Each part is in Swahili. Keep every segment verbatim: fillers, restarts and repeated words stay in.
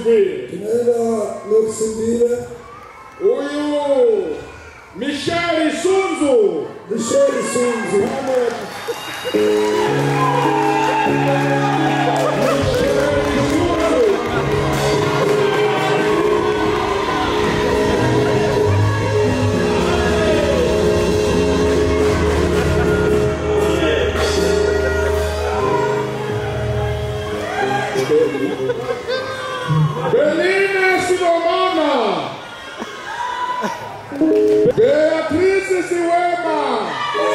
asifiwe. Tunaenda Luxembourg. Huyu Michel Sunzu. Michel Sunzu. Belina Silomana. Beatrice Siwema.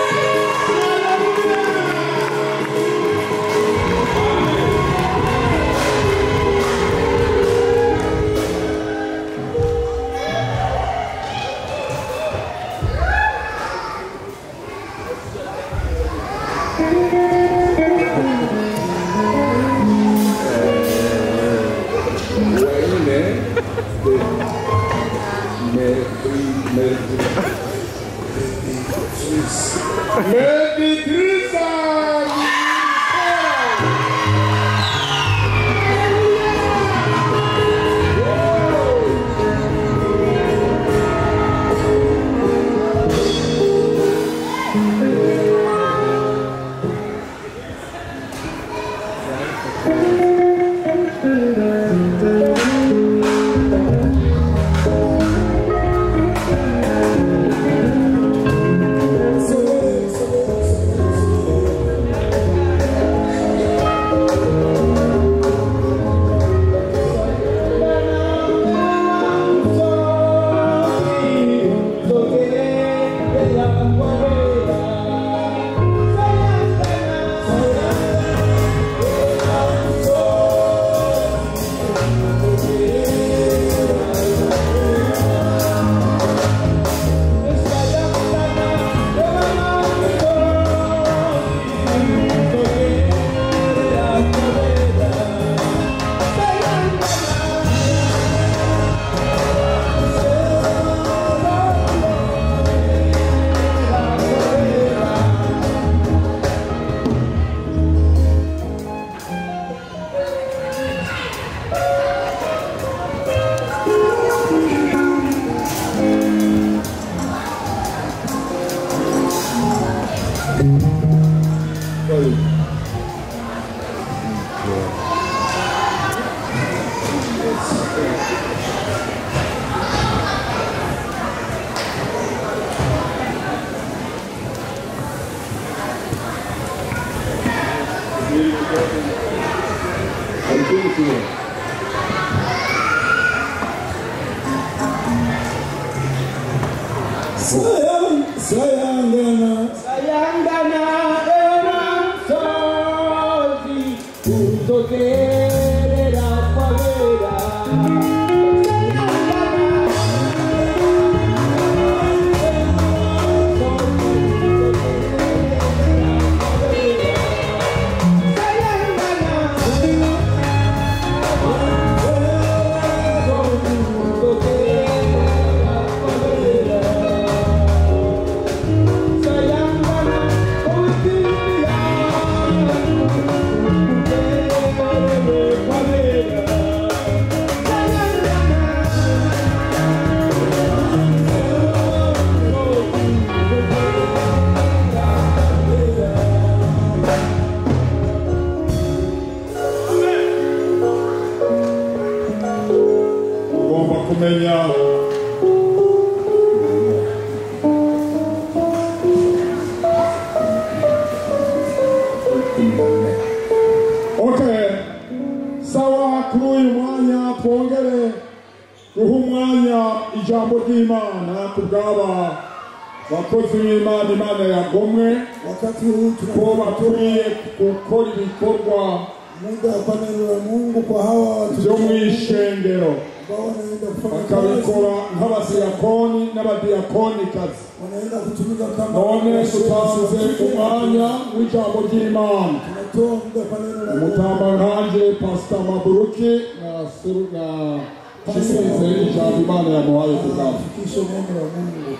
Meditrisa. Sayang, sayangana, sayangana era sozi, punto che era quavera. Okay, sawa kuri mwanya twongere duha umwanya ijambo ry'Imana kubwaba bakozi b'Imana Imana yagomwe wakati huu ko baturiye gukora ibikorwa muda kwa neno la Mungu kwa hawa watu byo mw'ishengero ambao wanaenda kufanya kazi, bakabikora nk'abadiyakoni n'abadiyakonikazi. wanaenda kutumika kama None tutanze umwanya w'ijambo ry'Imana. tunatoa muda kwa neno la Mungu. Umutamba nkanje Pastor Maburuki na Suru na Chisize ijambo Imana yamuhaye kubwabo. Fikisha neno la Mungu.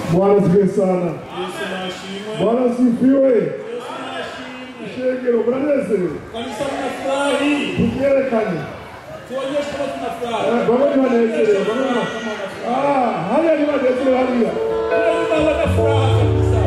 Bwana sifiwe sana. Bwana sifiwe. Shengero mnaneze. Kanisa mnafurahi. Tukielekane. Tuonyeshe kama tunafurahi. Bwana tunaneze. Ah, haya ni waneze haya. Kuna wana furaha kabisa.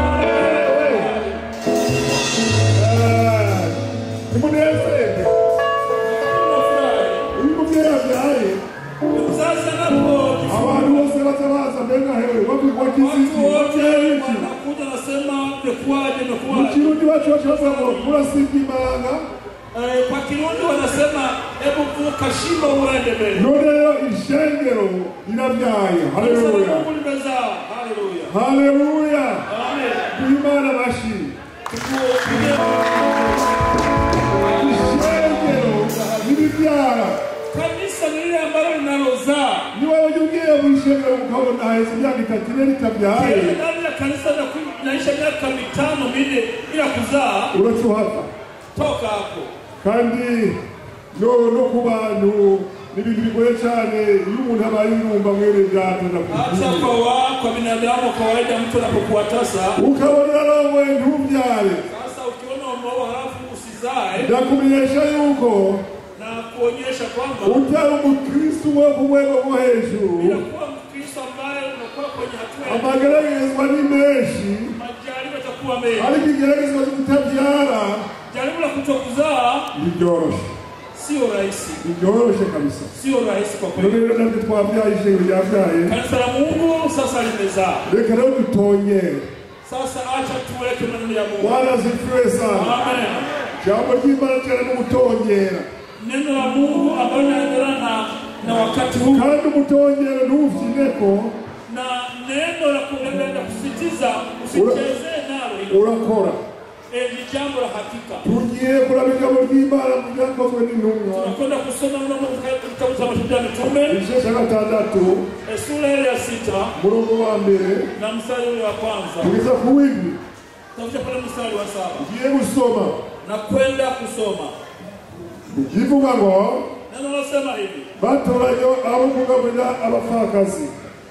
Eh. Tumuneze. Tunafurahi. Ulimugera byaye. Sasa napo abantu bose bazabaza mbega hewe wako kwa kiziki. Wanakuja nasema imekuaje imekuaje. Mkirundi watu washaza kula siki manga. Eh, kwa Kirundi wanasema hebu vuka shimo uende mbele. Ndio ishengero inabyaye. Haleluya. Mungu nimezaa. Haleluya. Haleluya. Amen. Kuimana bashi. Ishengero inibyara. Kanisa lile ambalo linalozaa. Ni wao wajungie mwishengero ukabona haizi myaka itatu tabyaye. Ndani ya kanisa naisha miaka mitano minne bila kuzaa. Uratuhaka. Toka hapo. Kandi no no kubantu nibintu bigoye cyane iyo umuntu abaye yumva mwere byato hata kwa wa kwa binadamu kawaida mtu anapokuwa tasa ukabona roho ntubyare sasa ukiona umao halafu usizae ndakumenyesha yuko na kuonyesha kwamba utari umukristo wo kumwego wo hejuru unakuwa mkristo ambaye unakuwa kwenye hatua amageragezwa ni menshi majaribu yatakuwa mengi ariko igeragezwa kutabyara jaribu la kutokuzaa ni byoroshe sio rahisi ni byoroshe kabisa sio rahisi kwa kweli ndio ndio twabyaye ishengero ryabyaye kanisa la Mungu sasa limezaa reka rero dutonye sasa acha tuweke maneno ya Mungu Bwana sifiwe sana amen jambo jibana cyane mu gutongera neno la Mungu ambalo linaendelea na na wakati huu kandi umutongero ntufyineko na neno la kuendelea kusitiza usichezee nalo urakora eh ni jambo la hakika tugiye kurabika mu ry'Imana mu byakozwe n'intumwa tunakwenda kusoma mno kitabu cha Matendo ya Mitume igice cya gatandatu sura ya sita murongo wa mbere na mstari wa kwanza tugeza ku w'indwi tutakuja pale mstari wa saba tugiye gusoma na kwenda kusoma ivuga ngo neno nasema hivi batoranye abo kugaburira abapfakazi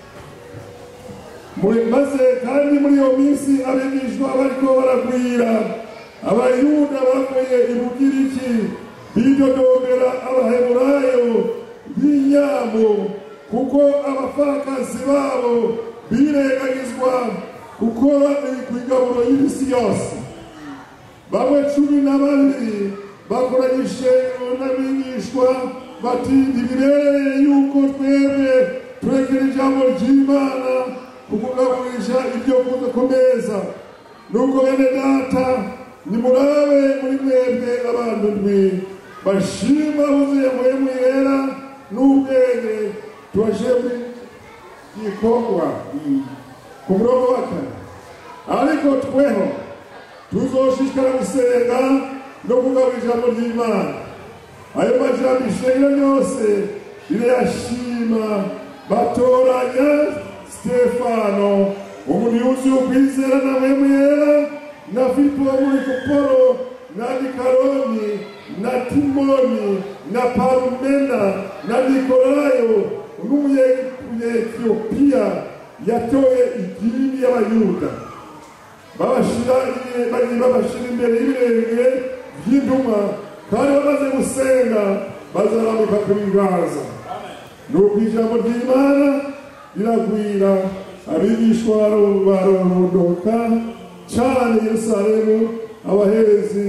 maze kandi muri iyo minsi abigishwa bariko baragwira abayuda bavuye i Bugiriki bidodombera abaheburayo b'inyambo kuko abapfakazi babo birengagizwa gukora kwigaburo y'ibisi yose bamwe cumi na babiri bakoranyije n'abigishwa bati ntibibereye yuko twebwe turekera ijambo ry'Imana kukugaburisha ibyo kuza ku meza nuko bene data nimurabe muri mwebwe abantu ndwi bashima buzuye muhemu yera n'ubwenge tubashe muri gikorwa ku murongo wa kane ariko tweho tuzoshishikara gusenga no kugabura ijambo ry'Imana ayo majambo ishengero ryose rirayashima batoranya Stefano umuntu yuzuye ukwizera na muhemu yera na Filipo muri Kuporo na Nikaroni na Timoni na Parumena na Nikolayo n'umunyetiyopiya yatoye idini y'abayuda babashira babashira imbere y'ibirenge by'intumwa kandi bamaze gusenga bazarambika ku biganza nuko ijambo ry'Imana iragwira abigishwa barondoka cyane Yerusalemu abaherezi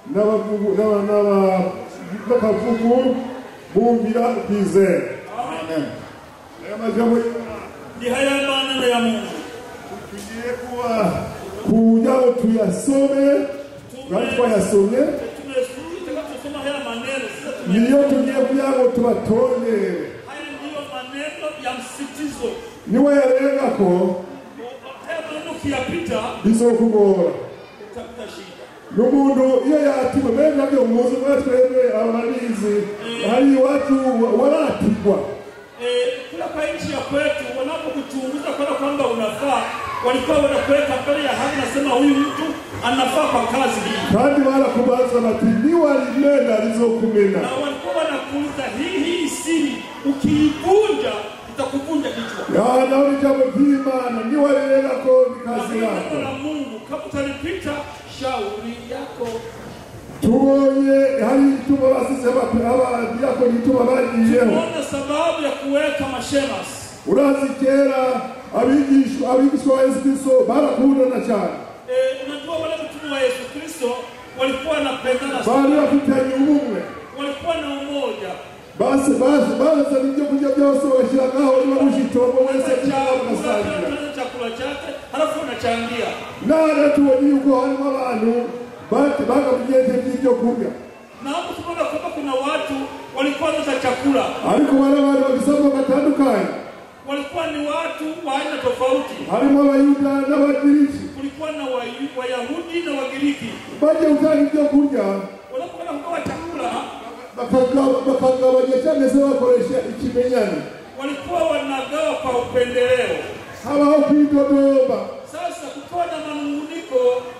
n'abakavugu bumvira kwizera amen aya majambo ni haya maneno ya Mungu tugiye kuba kuja tuyasome kandi twayasomye tumesoma haya maneno niyo tugiye kugira ngo tubatondere haya ndiyo maneno ya msitizo niwe yarenga ko hebu ukiyapita bizokugora utapata shida n'umuntu iyo yatima benga byo muzi mwatwebwe abanizi hari watu waratigwa eh kula kwa nchi ya kwetu wanapokuchunguza kwa kwamba unafaa walikuwa wanakuweka mbele ya haki nasema huyu mtu anafaa kwa kazi hii kandi barakubaza bati ni walimena alizokumena na walikuwa wanakuuliza hii hii siri ukiivunja itakuvunja kichwa ya nawe jambo ry'Imana ni wale neno la Mungu kama utalipita shauri yako. Tubonye hari ituma basize abadiyakoni ituma bagiyeho. Tunaona sababu ya kuweka mashemasi. Urazi kera abigishwa abigishwa wa Yesu Kristo barakundana cyane. Eh, unajua wale mtume wa Yesu Kristo walikuwa wanapendana sana. Bali bafitanye ubumwe. Walikuwa na umoja. Basi basi basi nibyo kujya byose bashiragaho niba mushitobo wese cyangwa chakula chake halafu unachangia. Nara tuoni yuko harimo abantu bati bakabigenze by'ibyo kurya. Na hapo tunaona kwamba kuna watu walikuwa na chakula. Ariko wale wale wakisoma batandukanye. Walikuwa ni watu wa aina tofauti. Harimo Abayuda n'Abagiriki. Kulikuwa na Wayahudi na Wagiriki. Baje utanga ibyo kurya. Wanapokwenda kugawa chakula bakagabanya cyane se bakoresha ikimenyane. Walikuwa wanagawa kwa upendeleo. Habaho kwidodomba. Sasa kukiwa na manunguniko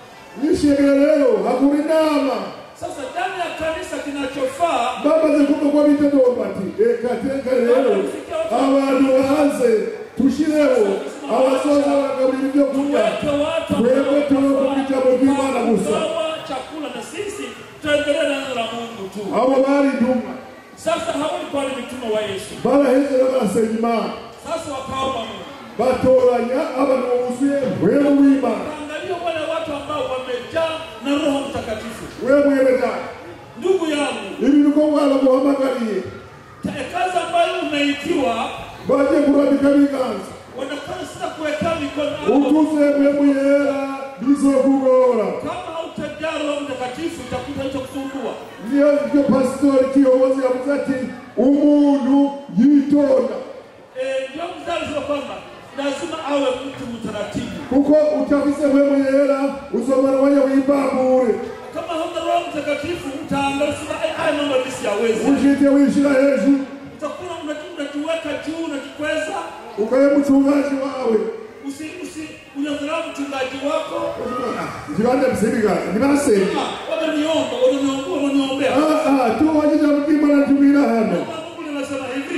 nishegerero hakuri inama. Sasa ndani ya kanisa kinachofaa bamaze kuko kwa bitodomba ati eka tenga rero abantu bahanze tushireho abasoza bagabira ibyo kurya twebwe tuko kwitabo kw'Imana gusa chakula na sisi tuendelee na neno la Mungu tu. Abo bari ndumwa. Sasa hao walikuwa ni mitume wa Yesu. Baraheze barasema. Sasa wakaomba Mungu. Batoranya abantu buzuye wewe w'Imana. Angalia wale watu ambao wamejaa na Roho Mtakatifu. Wewe mweleza. Ndugu yangu, hivi niko wala muhamagariye. Kazi ambayo umeitiwa baje kurandika biganza. Wanafanya sasa kuweka mikono. Utuze wewe yera bizokugora. Kama hautajaa Roho Mtakatifu itakuta itakusumbua. Ndio ndio pastor kiongozi yavuze ati umuntu yitonda. Eh, ndio mzazi wa kwamba lazima awe mtu mtaratibu. Kuko utafise wewe yera usomana wanya wibabure. Kama huna Roho Mtakatifu utaangalia haya mambo yasiyaweza. Ujite wishira hejuru. Utakuna unajiweka juu na kikweza. Ukaye mchungaji wawe. Usi usi unadharau mchungaji wako. Jibande msibiga, nibase. Ah, wameniomba, wameniomba, wameniombea. Ah ah, tu wajija mkima na tumira hana. Mungu anasema hivi.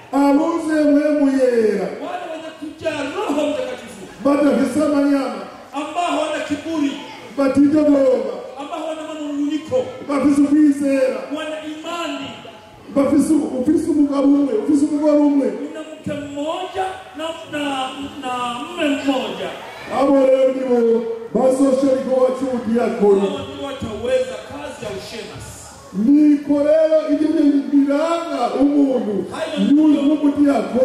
Abuze wewe yera. Wale wenye kujaa Roho Mtakatifu. Bada visama nyama. Ambao wana kiburi. Batido bomba. Ambao wana manunguniko. Bafisu kwizera. Wana imani. Bafisu ufisu mugabumwe, ufisu mugabumwe. Una mke mmoja na na na mume mmoja. Abo leo nibo basosheri kwa chudi yako. Wao wataweza kazi ya ushemasi. Niko leo ibyo biranga umuntu. Yuyu mumuti yako.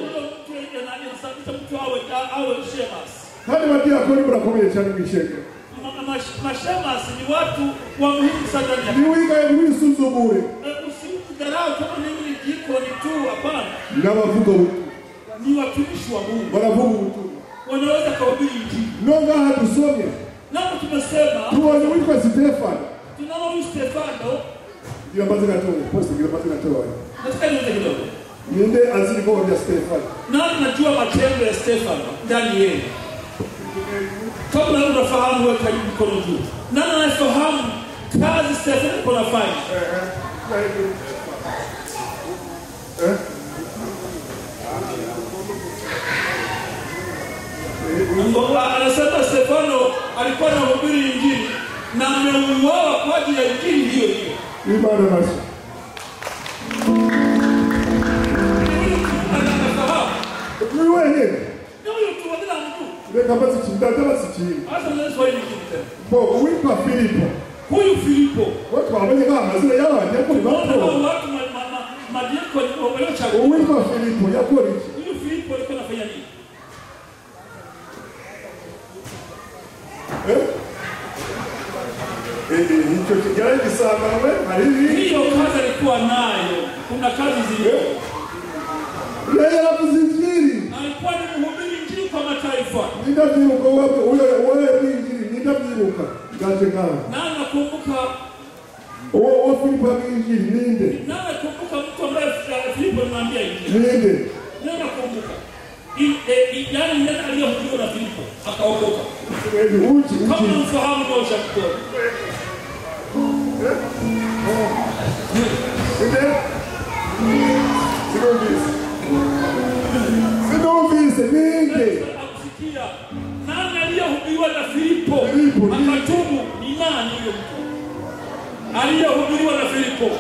Kandi bati yako ni burakomeye cyane mwisheke. Mashemasi ni watu wa muhimu sana ndani. Ni wiga y'ibisuzugure. Usidharau kama nini jiko ni tu hapana. N'abavuga ubutu. Ni watumishi wa Mungu. Baravuga ubutu. Wanaweza kuhubiri injili. Nonga hatusomye. Nako tumesema tuone wiko Stefano. Tunao Stefano. Ndio ambazo natoa, post ndio ambazo natoa. Nataka niweze kidogo. Niende azili kwa ya Stefano. Nani najua matendo ya Stefano ndani yeye? Kabla unafahamu wewe karibu mkono juu. Nani anafahamu kazi Stefano alikuwa anafanya? Eh eh. Mungu anasema Stefano alikuwa anahubiri injili na ameuawa kwa ajili ya injili hiyo hiyo. Ibada basi. Ni wewe. Ndio tu wala mtu. Ndio kama sikindata basi chini. Hata leo swali nyingine tena. Bo, uipa Filipo. Huyu Filipo. Watu wamenye kama mazina yao hapo ni Watu watu. watu madiako walio chagua. Uipa Filipo yako ni. Huyu Filipo alikuwa anafanya nini? Eh? Eh, hicho kijana kisanga wewe, hali hiyo kazi alikuwa nayo. Kuna kazi zile. yeye anakuzinjiri. Alikuwa ni mhubiri injili kwa mataifa. Nindabyiruka wapi wewe wewe injili nindabyiruka. Gachekana. Na nakumbuka O Filipo injili ninde. na nakumbuka mtu ambaye Filipo anamwambia injili. Ninde. Na nakumbuka yani ndio aliyohubiri na Filipo akaokoka. Wewe uchi uchi. Kama mfahamu kwa ushakuwa. Ninde. Sinovise. Sinovise ninde. Akusikia. Nani aliyehubiriwa na Filipo Filipo, akatubu ni nani huyo mtu? Aliyehubiriwa na Filipo.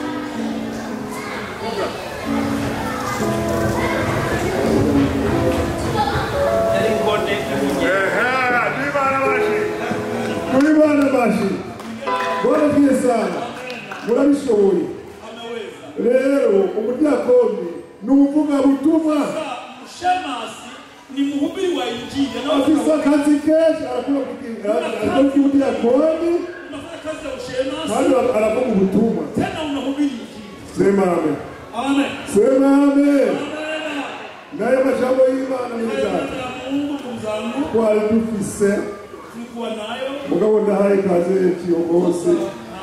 Kulibana bashi. Bwana pia sana. Murabishoboye. Rero umudiakoni nuvuga butumwa. Shemasi ni mhubiri wa Injili. Afisa kazi kesho anakula kukinga. Anakula umudiakoni. Unafanya kazi ya ushemasi. Hadi anafunga butumwa. Tena unahubiri Injili. Sema amen. Amen. Sema amen. Amen. Naye majambo y'Imana ni meza. Mungu kumzangu. Kwa dufise. Tulikuwa nayo. Mugabo ndahaye kazi y'ikiyongozi.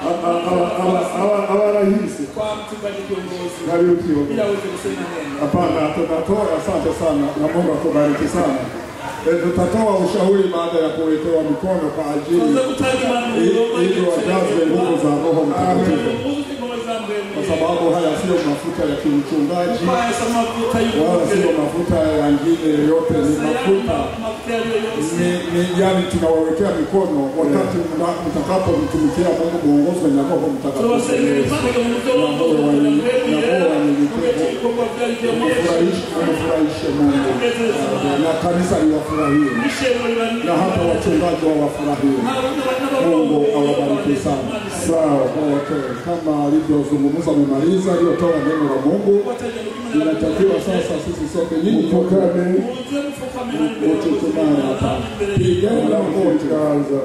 Abarahisi. Kwa mchungaji kiongozi. Karibu kiongozi. Bila uweze kusema neno. Hapana, tutatoa. Asante sana na Mungu akubariki sana. E, tutatoa ushauri baada ya kuwekewa mikono kwa ajili ili wajazwe nguvu za Roho Mtakatifu, kwa sababu haya sio mafuta ya kimchungaji wala sio mafuta ya ngine yoyote, ni mafuta ni, ni yani tunawawekea mikono wakati mtakapomtumikia Mungu, muongozwe na Roho Mtakatifu na moyo wa nyenyekevu, mfurahishe Mungu na kanisa liwafurahie na hata wachungaji wawafurahie. Mungu awabariki sana. Sawa, okay. Kama alivyozungumza mmaliza aliyotoa neno la Mungu, inatakiwa sasa sisi sote nyinyi tukane wote tunaye hapa. Pigana wote kwanza.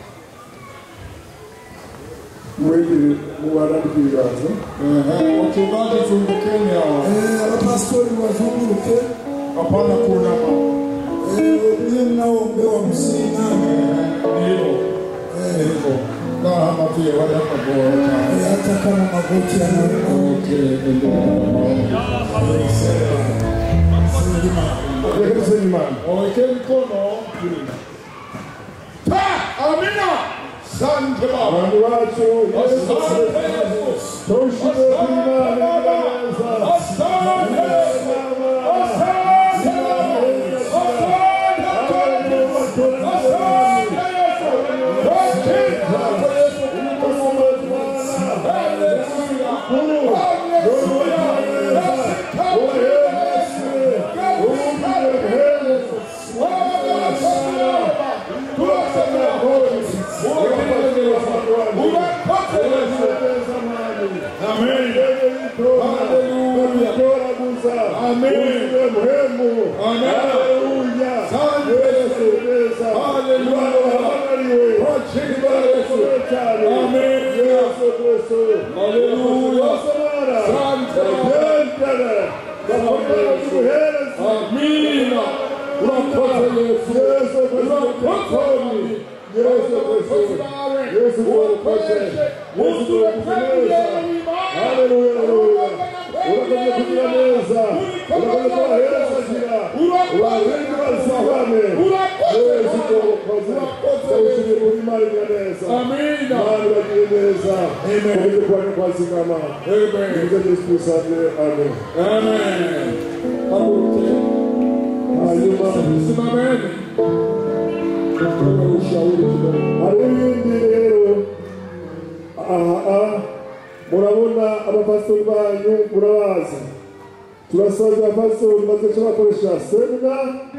Mwili muwaradhigaza. Eh, wachungaji zungukeni hawa. Eh, abapastori wazunguruke. Hapana kuna Eh, ndiye mnaombewa msinani. ndio. Eh, hivyo. Na hapa pia wale hapa bora. Eh, hata kama magoti yanauma. Okay, ndio. Wekeni imani. Wawekeni mkono. Ta! Amina! Asante Baba. Watu wacho Yesu toshinde imani kanisa. Asante. Murabona abapastori banyu murabazi. Turasabye abapastori bazaca bakoresha semina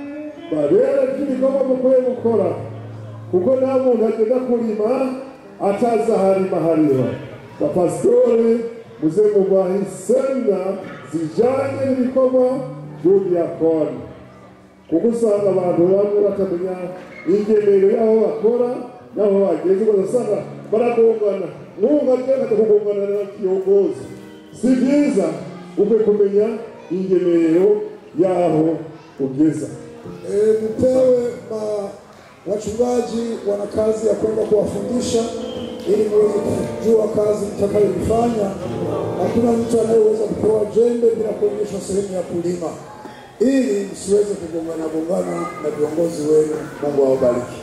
barebe ibikorwa mukwiye gukora, kuko nta muntu agenda kurima atazi aharima hariho. Bapastori muze mubahe semina zijanye n'ibikorwa by'ubuyakoni, kuko usanga abantu bamwe batamenya ingemero y'aho bakora n'aho bageze, ugasanga baragongana. Mungu ataka kugongana na kiongozi. Si byiza upe kumenya ingemero yaho ugeza. Eh, mpewe ma wachungaji wana kazi ya kwenda kuwafundisha ili muweze kujua kazi mtakayofanya. Hakuna mtu anayeweza kupewa jembe bila kuonyeshwa sehemu ya kulima, ili msiweze kugongana gongana na viongozi wenu. Mungu awabariki.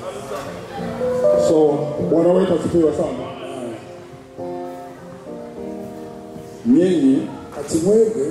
So, wanaweka sifiwa sana. Nyinyi Ati mwege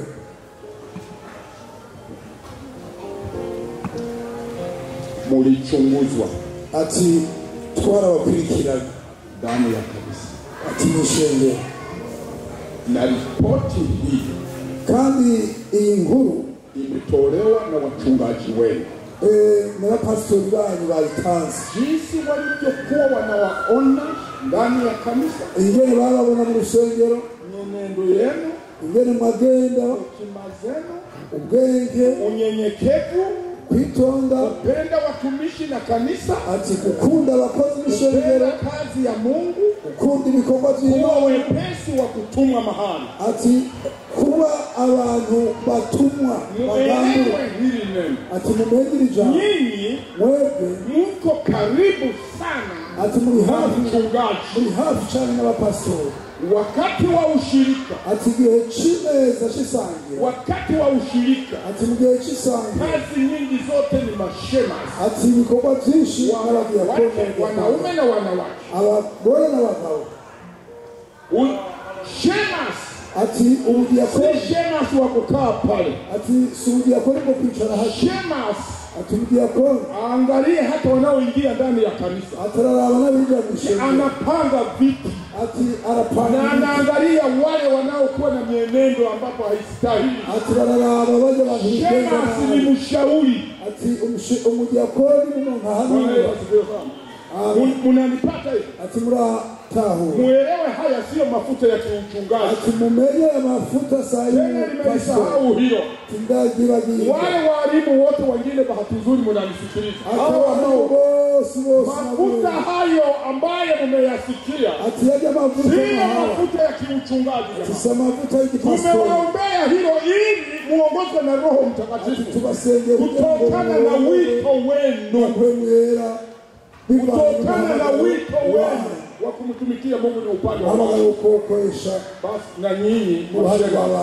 mulichunguzwa ati twarabakurikirana ndani ya kanisa. ati nishenge Na ripoti hii kandi iyi nkuru imetolewa na wachungaji wenu eh na pastori banyu baitanze jinsi walivyokuwa wanawaona ndani ya kanisa, ingene bababona mu rusengero, mwenendo yenu, ingene magenda, hekima zenu, ubwenge, unyenyekevu, kwitonda, kupenda watumishi na kanisa, ati kukunda abakozi b'ishengero, kazi ya Mungu, kukunda ibikorwa kuwa by'Imana, wepesi wa kutumwa mahali, ati kuba abantu batumwa magambo, hili neno, ati mumenye ijambo, nyinyi mwebwe mko karibu sana, ati muri hafi mchungaji, muri hafi cyane n'abapastori, wakati wa ushirika, ati gihe cy'imeza cy'isange, wakati wa ushirika, ati mu gihe cy'isange, kazi nyingi zote ni mashema, ati ibikorwa byinshi n'abadiakoni, wanaume na wanawake, abagore n'abagabo, shemas, ati ubudiakoni, si shemas wa kukaa pale, ati si ubudiakoni bwo kwicara hasi, shemas, ati ubudiakoni angalie hata wanaoingia ndani ya kanisa, atararaba n'abinjira mu ishengero, anapanga viti, ati arapanga, na anaangalia wale wanaokuwa na mienendo ambapo haistahili, ati bararaba baje bahirigenda, shemas ni mshauri, ati umudiakoni umuntu ahanura, munanipata hivi, ati murataho, muelewe haya sio mafuta ya kiuchungaji, ati mumenye mafuta sahihi, tena nimesahau hilo, tindagibagiye, wale walimu wote wengine bahati nzuri mnanisikiliza, hao ambao mafuta hayo ambayo mmeyasikia, ati yaje mafuta sio mafuta ya kiuchungaji, sio mafuta ya kipastori, tumewaombea hilo ili muongozwe na Roho Mtakatifu, tubasenge kutokana na wito wenu, kwemera kutokana na wito wenu wa kumtumikia Mungu na upande wa Baba, ukokoesha basi na nyinyi